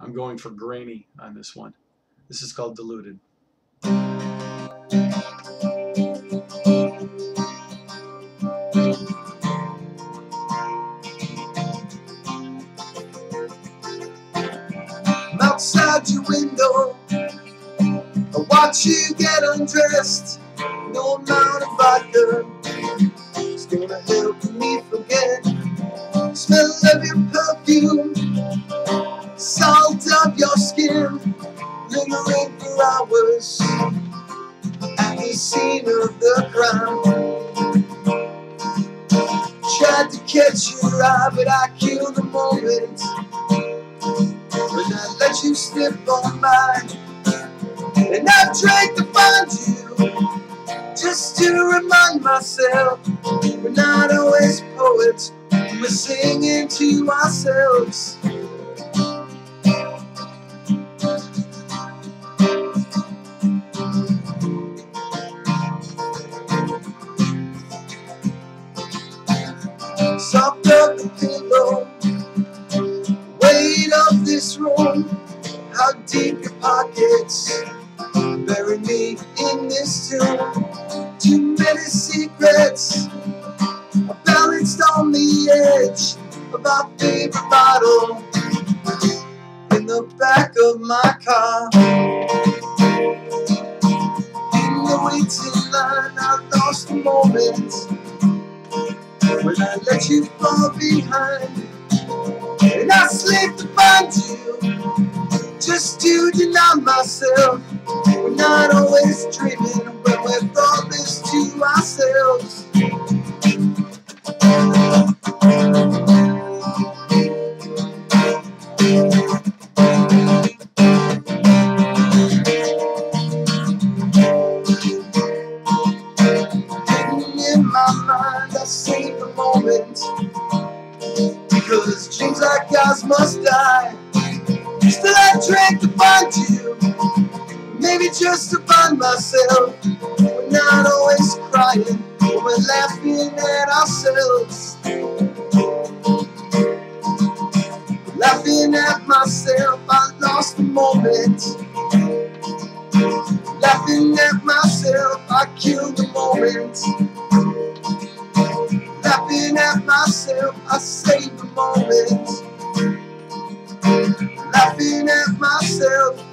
I'm going for grainy on this one. This is called Diluted. I'm outside your window, I watch you get undressed. No amount of vodka is gonna help me forget. Smell of your perfume, salt of your skin, lingering for hours at the scene of the crime. Tried to catch your eye, but I killed the moment when I let you slip on by. And I've drank to find you, just to remind myself we're not always poets, we're singing to ourselves. Soft of the pillow, weight of this room, how deep your pockets bury me in this tomb. Too many secrets are balanced on the edge of our favorite bottle in the back of my car. In the waiting line, I lost a moment when I let you fall behind. And I slipped to find you, just to deny myself we're not always dreaming when we promise to ourselves. In my mind I save the moment, because dreams like ours must die. Still I drank to find you, maybe just to find myself. We're not always crying, but we're laughing at ourselves. Laughing at myself, I lost the moment. Laughing at myself, I killed the moment. Laughing at myself, I saved the moment. Laughing at myself,